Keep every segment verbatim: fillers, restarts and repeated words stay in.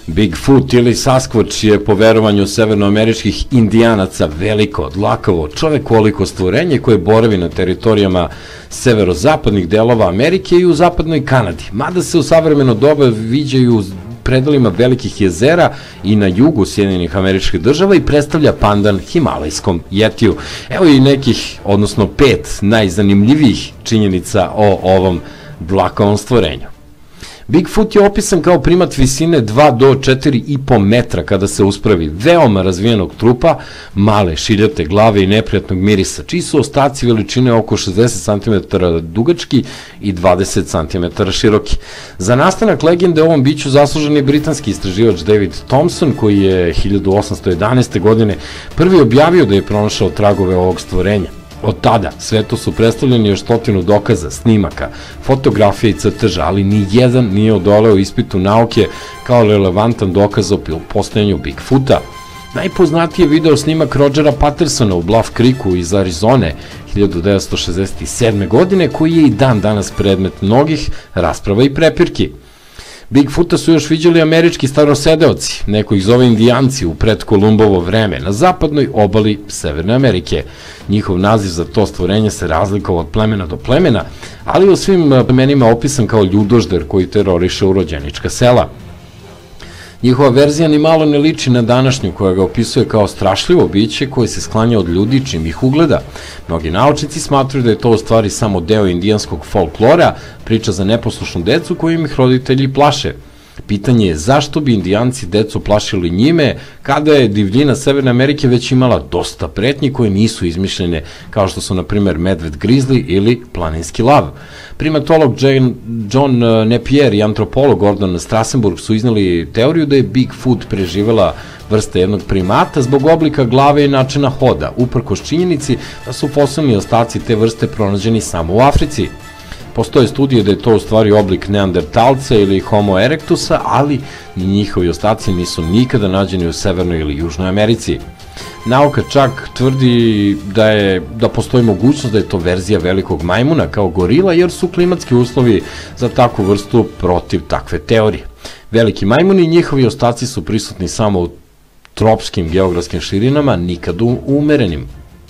Bigfoot ili Sasquatch je po verovanju severnoameričkih indijanaca veliko, dlakavo, čovekoliko stvorenje koje boravi na teritorijama severozapadnih delova Amerike i u zapadnoj Kanadi, mada se u savremeno doba viđaju u predelima velikih jezera i na jugu Sjedinjenih Američkih Država i predstavlja pandan himalajskom jetiju. Evo i nekih, odnosno pet najzanimljivijih činjenica o ovom dlakavom stvorenju. Bigfoot je opisan kao primat visine dva do četiri i po metra kada se uspravi, veoma razvijenog trupa, male šiljate glave i neprijatnog mirisa, čiji su ostaci veličine oko šezdeset centimetara dugački i dvadeset centimetara široki. Za nastanak legende o ovom biću zaslužen je britanski istraživač David Thompson, koji je hiljadu osamsto jedanaeste. godine prvi objavio da je pronašao tragove ovog stvorenja. Od tada svetu su predstavljeni još stotinu dokaza, snimaka, fotografija i crteža, ali ni jedan nije odoleo ispitu nauke kao relevantan dokaz o postojanju Bigfoota. Najpoznatiji je video snimak Rodgera Pattersona u Bluff Creeku iz Arizone hiljadu devetsto šezdeset sedme. godine, koji je i dan danas predmet mnogih rasprava i prepirki. Bigfoota su još viđali američki starosedeoci, neko ih zove indijanci u predkolumbovo vreme, na zapadnoj obali Severne Amerike. Njihov naziv za to stvorenje se razlikovao od plemena do plemena, ali u svim plemenima opisan kao ljudožder koji teroriše urođenička sela. Njihova verzija ni malo ne liči na današnju, koja ga opisuje kao strašljivo biće koje se sklanja od ljudi čim ih ugleda. Mnogi naučnici smatruju da je to u stvari samo deo indijanskog folklora, priča za neposlušnu decu kojim ih roditelji plaše. Pitanje je zašto bi indijanci decu plašili njime, kada je divljina Severne Amerike već imala dosta pretnji koje nisu izmišljene, kao što su, na primer, medved grizzly ili planinski lav. Primatolog John Napier i antropolog Gordon Strassenburg su iznali teoriju da je Bigfoot preživela vrsta jednog primata zbog oblika glave i načina hoda, uprkos činjenici da su fosilni ostaci te vrste pronađeni samo u Africi. Postoje studije da je to u stvari oblik neandertalca ili homo erectusa, ali ni njihovi ostaci nisu nikada nađeni u Severnoj ili Južnoj Americi. Nauka čak tvrdi da, je, da postoji mogućnost da je to verzija velikog majmuna kao gorila, jer su klimatski uslovi za takvu vrstu protiv takve teorije. Veliki majmuni i njihovi ostaci su prisutni samo u tropskim geografskim širinama, nikad u umerenim.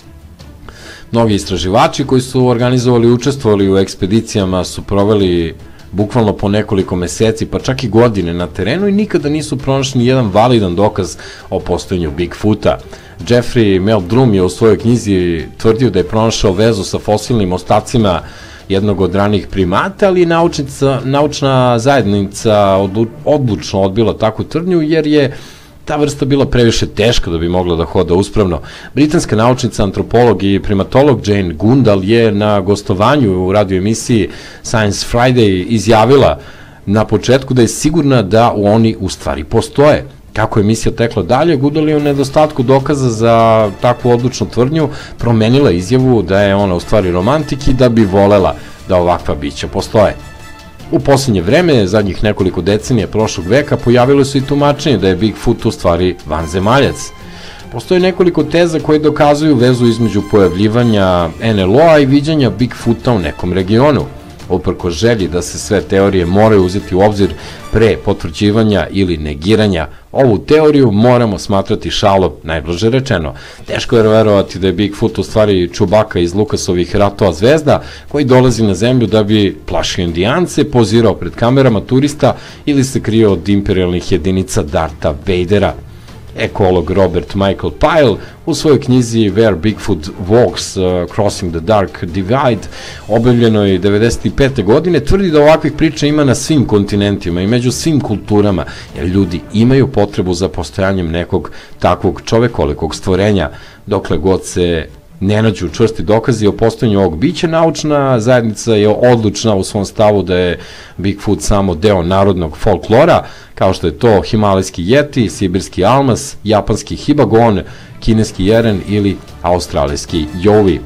Mnogi istraživači koji su organizovali i učestvovali u ekspedicijama su proveli bukvalno po nekoliko meseci, pa čak i godine na terenu i nikada nisu pronašli ni jedan validan dokaz o postojanju Bigfoota. Jeffrey Meldrum je u svojoj knjizi tvrdio da je pronašao vezu sa fosilnim ostacima jednog od ranih primata, ali naučna zajednica odlučno odbila takvu tvrdnju jer je ta vrsta bila previše teška da bi mogla da hoda uspravno. Britanska naučnica, antropolog i primatolog Jane Goodall je na gostovanju u radio emisiji Science Friday izjavila na početku da je sigurna da oni u stvari postoje. Kako je emisija tekla dalje, Goodall je u nedostatku dokaza za takvu odlučnu tvrdnju promenila izjavu da je ona u stvari romantik i da bi volela da ovakva bića postoje. U posljednje vreme, zadnjih nekoliko decenija prošlog veka, pojavilo se i tumačenje da je Bigfoot u stvari vanzemaljac. Postoje nekoliko teza koje dokazuju vezu između pojavljivanja en el o-a i viđanja Bigfoota u nekom regionu. Uprko želji da se sve teorije moraju uzeti u obzir pre potvrđivanja ili negiranja, ovu teoriju moramo smatrati šalom, najblaže rečeno. Teško je verovati da je Bigfoot u stvari Čubaka iz Lukasovih Ratova zvezda, koji dolazi na zemlju da bi plašio indijance, pozirao pred kamerama turista ili se krio od imperialnih jedinica Darta Vadera. Ekolog Robert Michael Pyle u svojoj knjizi Where Bigfoot Walks, uh, Crossing the Dark Divide, objavljenoj devedeset pete. godine, tvrdi da ovakvih priča ima na svim kontinentima i među svim kulturama, jer ljudi imaju potrebu za postojanjem nekog takvog čovekolikog stvorenja. Dokle god se ne nađu čvrsti dokazi o postojanju ovog bića, naučna zajednica je odlučna u svom stavu da je Bigfoot samo deo narodnog folklora, kao što je to himalajski jeti, sibirski almas, japanski hibagon, kineski jeren ili australijski jovi.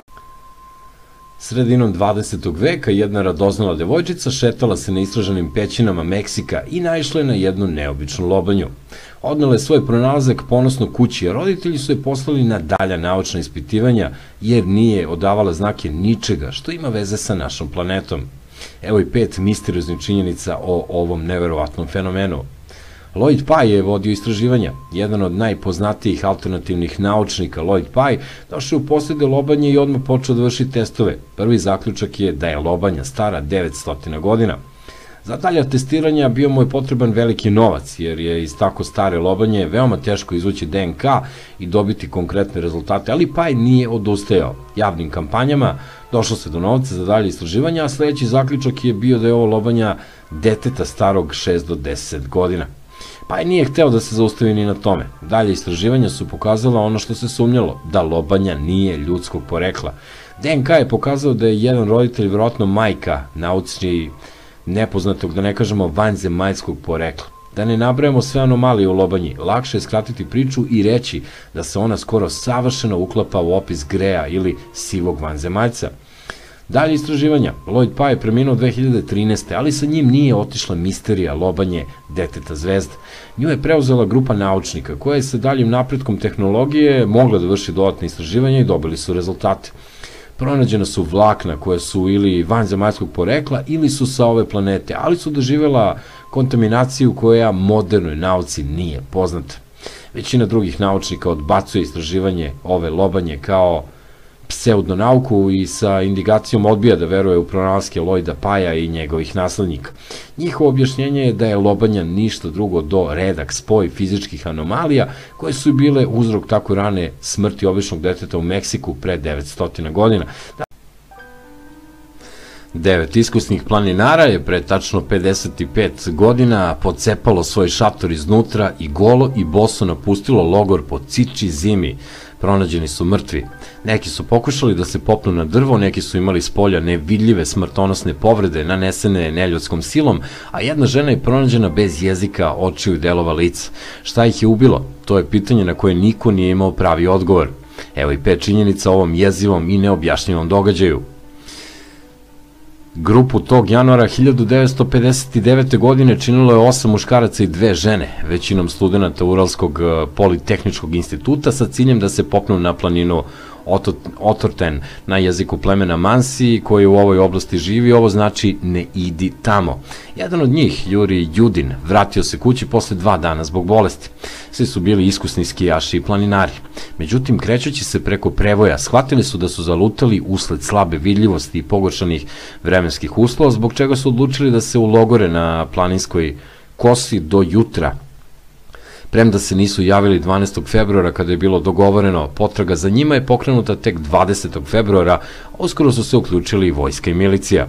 Sredinom dvadesetog veka jedna radoznala devojčica šetala se na istraženim pećinama Meksika i naišla je na jednu neobičnu lobanju. Odnela je svoj pronalazak ponosno kući, a roditelji su je poslali na dalja naučna ispitivanja jer nije odavala znake ničega što ima veze sa našom planetom. Evo i pet misterioznih činjenica o ovom neverovatnom fenomenu. Lloyd Pye je vodio istraživanja. Jedan od najpoznatijih alternativnih naučnika, Lloyd Pye, došao u posjede lobanje i odmah počeo da vrši testove. Prvi zaključak je da je lobanja stara devetsto godina. Za dalja testiranja bio mu je potreban veliki novac, jer je iz tako stare lobanje veoma teško izvući D N K i dobiti konkretne rezultate, ali Pye nije odustajao. Javnim kampanjama došlo se do novca za dalje istraživanja, a sledeći zaključak je bio da je ovo lobanja deteta starog šest do deset godina. Pye nije hteo da se zaustavi ni na tome. Dalje istraživanja su pokazala ono što se sumnjalo, da lobanja nije ljudskog porekla. D N K je pokazao da je jedan roditelj, vjerojatno majka, naučni nepoznatog, da ne kažemo vanzemaljskog porekla. Da ne nabrajamo sve anomalije u lobanji, lakše je skratiti priču i reći da se ona skoro savršeno uklapa u opis greja ili sivog vanzemaljca. Dalje istraživanja. Lloyd Pye je preminuo dve hiljade trinaeste. ali sa njim nije otišla misterija lobanje deteta zvezda. Nju je preuzela grupa naučnika koja je sa daljim napretkom tehnologije mogla da vrši dodatne istraživanja i dobili su rezultate. Pronađena su vlakna koja su ili vanzemaljskog porekla ili su sa ove planete, ali su doživjela kontaminaciju koja modernoj nauci nije poznata. Većina drugih naučnika odbacuje istraživanje ove lobanje kao pseudonauku i sa indikacijom odbija da veruje u pronalaske Lloyda Pya i njegovih naslednika. Njihovo objašnjenje je da je lobanja ništa drugo do redak spoj fizičkih anomalija koje su bile uzrok tako rane smrti običnog deteta u Meksiku pre devetsto godina. Devet iskusnih planinara je pre tačno pedeset pet godina pocepalo svoj šator iznutra i golo i boso napustilo logor po ciči zimi. Pronađeni su mrtvi. Neki su pokušali da se popnu na drvo, neki su imali s polja nevidljive smrtonosne povrede nanesene neljudskom silom, a jedna žena je pronađena bez jezika, očiju i delova lica. Šta ih je ubilo? To je pitanje na koje niko nije imao pravi odgovor. Evo i pet činjenica o ovom jezivom i neobjašnjivom događaju. Grupu tog januara hiljadu devetsto pedeset devete. godine činilo je osam muškaraca i dve žene, većinom studenta Uralskog politehničkog instituta sa ciljem da se popnu na planinu Otorten na jeziku plemena Mansi koji u ovoj oblasti živi, ovo znači ne idi tamo. Jedan od njih, Juri Judin, vratio se kući posle dva dana zbog bolesti. Svi su bili iskusni skijaši i planinari. Međutim, krećući se preko prevoja, shvatili su da su zalutali usled slabe vidljivosti i pogoršanih vremenskih uslova, zbog čega su odlučili da se ulogore na planinskoj kosi do jutra. Premda se nisu javili dvanaestog februara kada je bilo dogovoreno, potraga za njima je pokrenuta tek dvadesetog februara, a uskoro su se uključili i vojska i milicija.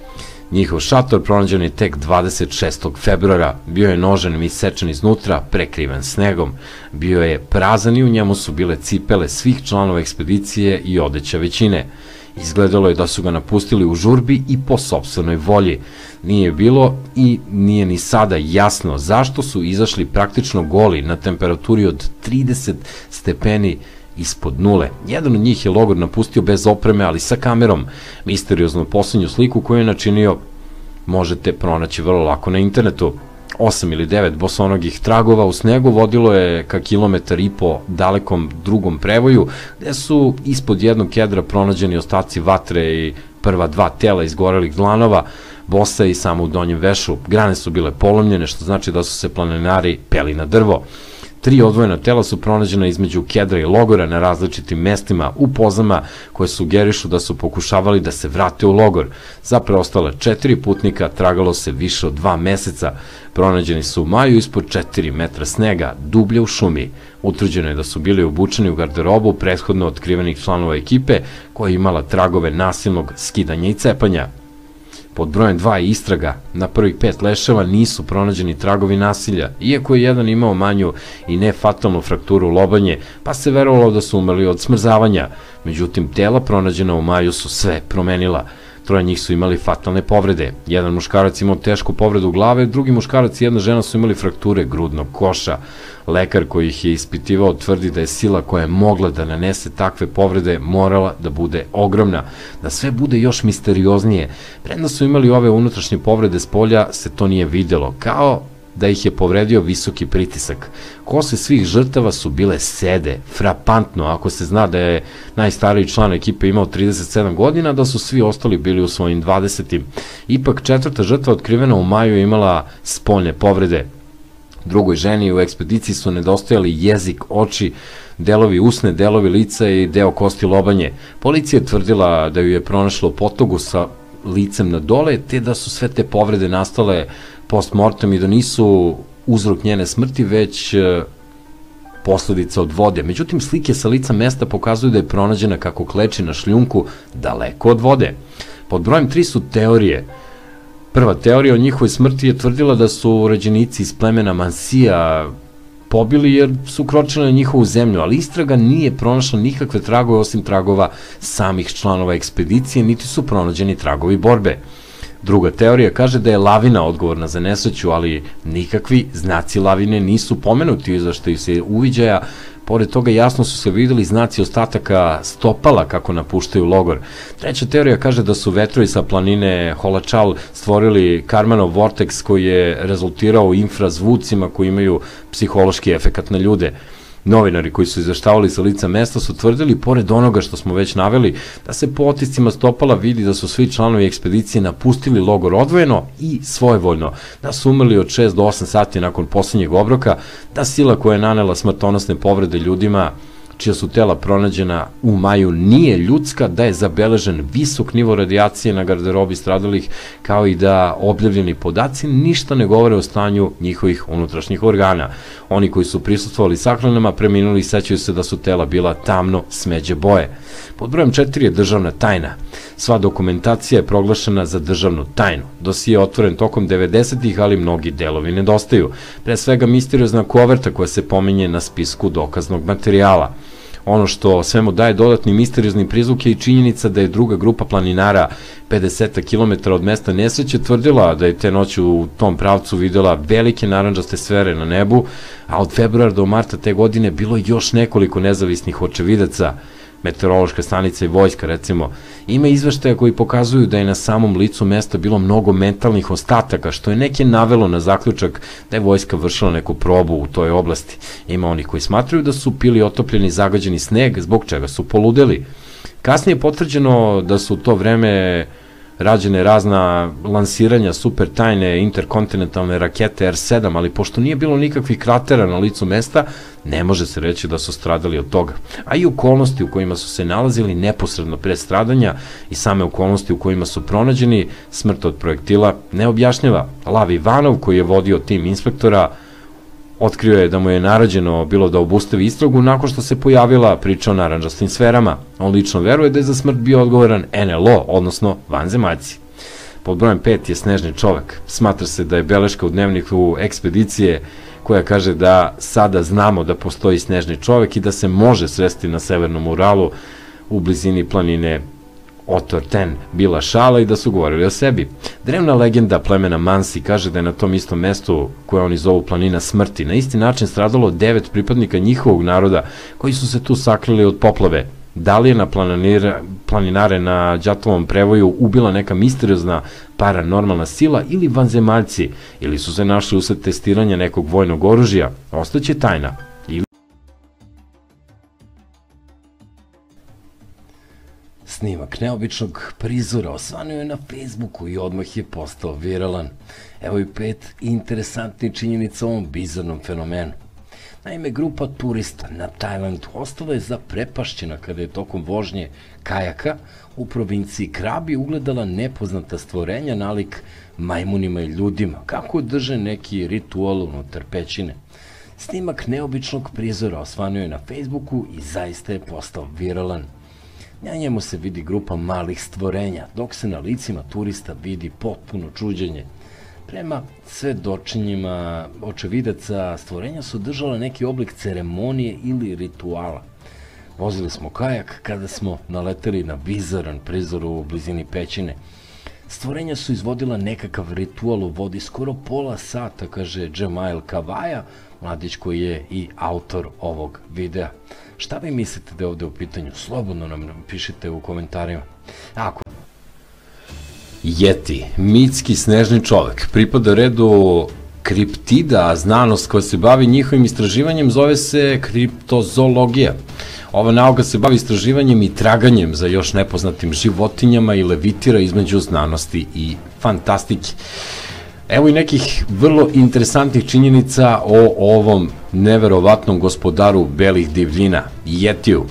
Njihov šator pronađen je tek dvadeset šestog februara, bio je nožen i isečen iznutra, prekriven snegom, bio je prazan i u njemu su bile cipele svih članova ekspedicije i odeća većine. Izgledalo je da su ga napustili u žurbi i po sopstvenoj volji. Nije bilo i nije ni sada jasno zašto su izašli praktično goli na temperaturi od trideset stepeni ispod nule. Jedan od njih je logor napustio bez opreme, ali sa kamerom. Misterioznu poslednju sliku koju je načinio možete pronaći vrlo lako na internetu. Osam ili devet bosonogih tragova u snegu vodilo je ka kilometar i po dalekom drugom prevoju, gde su ispod jednog kedra pronađeni ostaci vatre i prva dva tela izgorelih dlanova, bosa i samo u donjem vešu. Grane su bile polomljene, što znači da su se planinari peli na drvo. Tri odvojena tela su pronađena između kedra i logora na različitim mestima u pozama koje sugerišu da su pokušavali da se vrate u logor. Za preostale četiri putnika tragalo se više od dva meseca. Pronađeni su u maju ispod četiri metra snega, dublje u šumi. Utvrđeno je da su bili obučeni u garderobu prethodno otkrivenih članova ekipe koja je imala tragove nasilnog skidanja i cepanja. Pod brojem dva je istraga. Na prvih pet leševa nisu pronađeni tragovi nasilja, iako je jedan imao manju i nefatalnu frakturu lobanje, pa se verovalo da su umrli od smrzavanja. Međutim, tela pronađena u maju su sve promenila. Troje njih su imali fatalne povrede. Jedan muškarac imao tešku povredu glave, drugi muškarac i jedna žena su imali frakture grudnog koša. Lekar koji ih je ispitivao tvrdi da je sila koja je mogla da nanese takve povrede morala da bude ogromna. Da sve bude još misterioznije, premda su imali ove unutrašnje povrede s polja, se to nije videlo, kao da ih je povredio visoki pritisak. Kose svih žrtava su bile sede, frapantno, ako se zna da je najstariji član ekipe imao trideset sedam godina, da su svi ostali bili u svojim dvadesetim. Ipak četvrta žrtva otkrivena u maju je imala spoljne povrede. Drugoj ženi u ekspediciji su nedostajali jezik, oči, delovi usne, delovi lica i deo kosti lobanje. Policija je tvrdila da ju je pronašlo potogu sa licem na dole, te da su sve te povrede nastale postmortem i da nisu uzrok njene smrti, već posledica od vode. Međutim, slike sa lica mesta pokazuju da je pronađena kako kleči na šljunku daleko od vode. Pod brojem tri su teorije. Prva teorija o njihovoj smrti je tvrdila da su rođenici iz plemena Mansija pobili jer su kročili na njihovu zemlju, ali istraga nije pronašla nikakve tragove osim tragova samih članova ekspedicije, niti su pronađeni tragovi borbe. Druga teorija kaže da je lavina odgovorna za nesreću, ali nikakvi znaci lavine nisu pomenuti u izveštaju se uviđaja. Pored toga jasno su se videli znaci ostataka stopala kako napuštaju logor. Treća teorija kaže da su vetrovi sa planine Holačal stvorili Karmanov vorteks koji je rezultirao infrazvucima koji imaju psihološki efekat na ljude. Novinari koji su izveštavali sa lica mesta su tvrdili, pored onoga što smo već naveli, da se po otiscima stopala vidi da su svi članovi ekspedicije napustili logor odvojeno i svojevoljno, da su umrli od šest do osam sati nakon poslednjeg obroka, da sila koja je nanela smrtonosne povrede ljudima čija su tela pronađena u maju nije ljudska, da je zabeležen visok nivo radijacije na garderobi stradalih, kao i da objavljeni podaci ništa ne govore o stanju njihovih unutrašnjih organa. Oni koji su prisustvovali sahranama preminuli i sećaju se da su tela bila tamno smeđe boje. Pod brojem četiri je državna tajna. Sva dokumentacija je proglašena za državnu tajnu. Dosije je otvoren tokom devedesetih, ali mnogi delovi nedostaju. Pre svega misteriozna koverta koja se pominje na spisku dokaznog materijala. Ono što svemu daje dodatni misteriozni prizvuk je i činjenica da je druga grupa planinara pedeset kilometara od mesta nesreće tvrdila da je te noći u tom pravcu videla velike narandžaste sfere na nebu, a od februara do marta te godine bilo još nekoliko nezavisnih očevidaca, meteorološka stanica i vojska recimo. Ima izveštaja koji pokazuju da je na samom licu mesta bilo mnogo mentalnih ostataka, što je neke navelo na zaključak da je vojska vršila neku probu u toj oblasti. Ima onih koji smatraju da su pili otopljeni zagađeni sneg, zbog čega su poludeli. Kasnije je potvrđeno da su u to vreme rađene razna lansiranja super tajne interkontinentalne rakete er sedam, ali pošto nije bilo nikakvih kratera na licu mesta, ne može se reći da su stradali od toga. A i okolnosti u kojima su se nalazili neposredno pre stradanja i same okolnosti u kojima su pronađeni, smrt od projektila ne objašnjava. Lav Ivanov, koji je vodio tim inspektora, otkrio je da mu je naređeno bilo da obustavi istragu nakon što se pojavila priča o narandžastim sferama. On lično veruje da je za smrt bio odgovoran en el o, odnosno vanzemaljci. Pod brojem pet je snežni čovek. Smatra se da je beleška u dnevniku ekspedicije koja kaže da sada znamo da postoji snežni čovek i da se može sresti na severnom Uralu u blizini planine Otorten bila šala i da su govorili o sebi. Drevna legenda plemena Mansi kaže da je na tom istom mestu, koje oni zovu planina smrti, na isti način stradalo devet pripadnika njihovog naroda koji su se tu sakrili od poplave. Da li je na planinare na Đatovom prevoju ubila neka misteriozna paranormalna sila ili vanzemaljci, ili su se našli usled testiranja nekog vojnog oružja, ostaće tajna. Snimak neobičnog prizora osvanio je na Facebooku i odmah je postao viralan. Evo i pet interesantnih činjenica o ovom bizarnom fenomenu. Naime, grupa turista na Tajlandu ostala je zaprepašćena kada je tokom vožnje kajaka u provinciji Krabi ugledala nepoznata stvorenja nalik majmunima i ljudima, kako drže neki ritual unutar pećine. Snimak neobičnog prizora osvanio je na Facebooku i zaista je postao viralan. Na njemu se vidi grupa malih stvorenja, dok se na licima turista vidi potpuno čuđenje. Prema svedočenjima očevidaca, stvorenja su držala neki oblik ceremonije ili rituala. Vozili smo kajak kada smo naleteli na bizaran prizor u blizini pećine. Stvorenja su izvodila nekakav ritual u vodi skoro pola sata, kaže Džemail Kavaja, mladić koji je i autor ovog videa. Šta vi mislite da je ovde u pitanju? Slobodno nam pišite u komentarima. Ako... Yeti, mitski snežni čovek, pripada redu kriptida, a znanost koja se bavi njihovim istraživanjem zove se kriptozoologija. Ova nauka se bavi istraživanjem i traganjem za još nepoznatim životinjama i levitira između znanosti i fantastike. Evo i nekih vrlo interesantnih činjenica o ovom neverovatnom gospodaru belih divljina, Jetiju.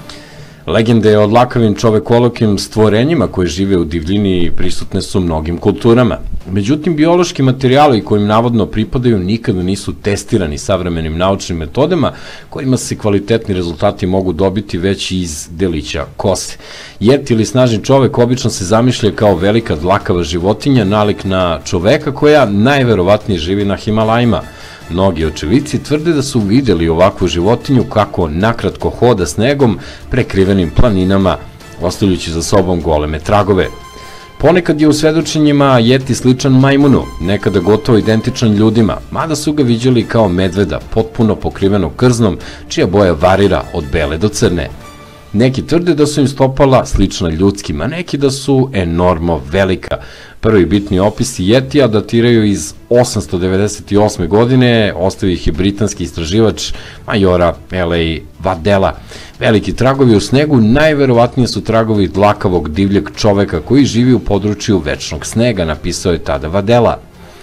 Legende o dlakavim čovekolokim stvorenjima koje žive u divljini prisutne su mnogim kulturama. Međutim, biološki materijali kojim navodno pripadaju nikada nisu testirani savremenim naučnim metodama kojima se kvalitetni rezultati mogu dobiti već iz delića kose. Jeti ili snažni čovek obično se zamišlja kao velika dlakava životinja nalik na čoveka koja najverovatnije živi na Himalajima. Mnogi očevici tvrde da su videli ovakvu životinju kako nakratko hoda snegom prekrivenim planinama, ostavljajući za sobom goleme tragove. Ponekad je u svedočenjima Jeti sličan majmunu, nekada gotovo identičan ljudima, mada su ga viđali kao medveda, potpuno pokrivenog krznom, čija boja varira od bele do crne. Neki tvrde da su im stopala slična ljudskim, a neki da su enormno velika. Prvi bitni opisi Jetija datiraju iz osamsto devedeset osme. godine, ostavio ih je britanski istraživač majora L A Waddella. Veliki tragovi u snegu najverovatnije su tragovi dlakavog divljeg čoveka koji živi u području večnog snega, napisao je tada Waddella.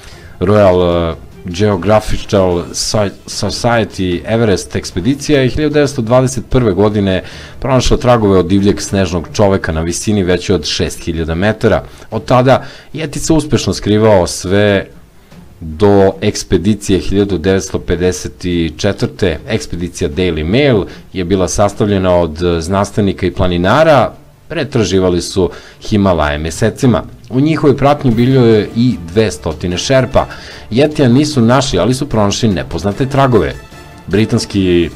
Royal Geographical Society Everest ekspedicija je hiljadu devetsto dvadeset prve. godine pronašla tragove od divljeg snežnog čoveka na visini veće od šest hiljada metara. Od tada Jeti se uspešno skrivao sve do ekspedicije hiljadu devetsto pedeset četvrte. Ekspedicija Daily Mail je bila sastavljena od znanstvenika i planinara, pretraživali su Himalaje mesecima. U njihovoj pratnji bilo je i dvesta šerpa. Jetija nisu našli, ali su pronašli nepoznate tragove. Britanski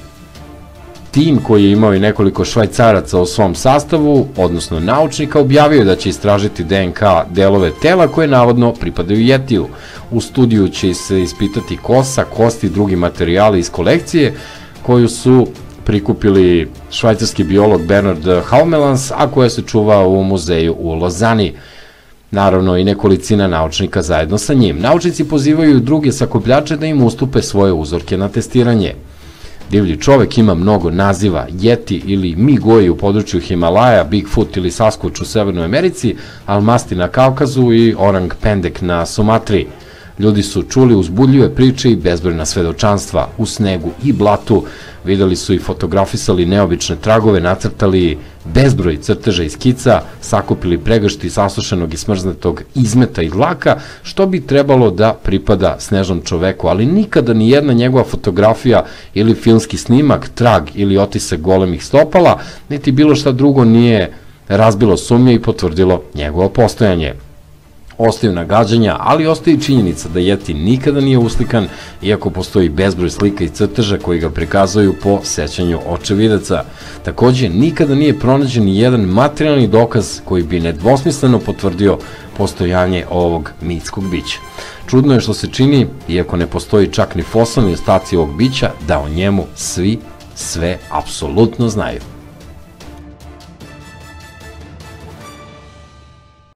tim koji je imao i nekoliko Švajcaraca u svom sastavu, odnosno naučnika, objavio je da će istražiti D N K delove tela koje navodno pripadaju Jetiju. U studiju će se ispitati kosa, kosti i drugi materijali iz kolekcije koju su prikupili švajcarski biolog Bernard Haumelans, a koja se čuva u muzeju u Lozani. Naravno i nekolicina naučnika zajedno sa njim. Naučnici pozivaju druge sakupljače da im ustupe svoje uzorke na testiranje. Divlji čovek ima mnogo naziva: Jeti ili Migoji u području Himalaja, Bigfoot ili Sasquatch u Severnoj Americi, Almasti na Kaukazu i Orang Pendek na Sumatri. Ljudi su čuli uzbudljive priče i bezbrojna svedočanstva. U snegu i blatu videli su i fotografisali neobične tragove, nacrtali bezbroj crteža i skica, sakupili pregršti sasušenog i smrznetog izmeta i dlaka, što bi trebalo da pripada snežnom čoveku, ali nikada ni jedna njegova fotografija ili filmski snimak, trag ili otisak golemih stopala, niti bilo šta drugo nije razbilo sumnje i potvrdilo njegovo postojanje. Ostaju nagađanja, ali ostaje i činjenica da Jeti nikada nije uslikan, iako postoji bezbroj slika i crteža koji ga prikazuju po sećanju očevidaca. Takođe, nikada nije pronađen ni jedan materijalni dokaz koji bi nedvosmisleno potvrdio postojanje ovog mitskog bića. Čudno je što se čini, iako ne postoji čak ni fosilni ostaci ovog bića, da o njemu svi sve apsolutno znaju.